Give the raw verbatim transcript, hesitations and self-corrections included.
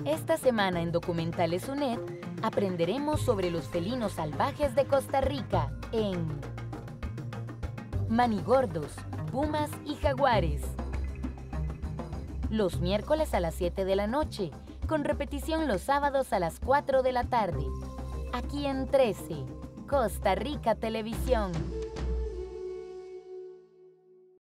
Esta semana en Documentales U N E D aprenderemos sobre los felinos salvajes de Costa Rica en Manigordos, pumas y jaguares. Los miércoles a las siete de la noche, con repetición los sábados a las cuatro de la tarde. Aquí en trece, Costa Rica Televisión.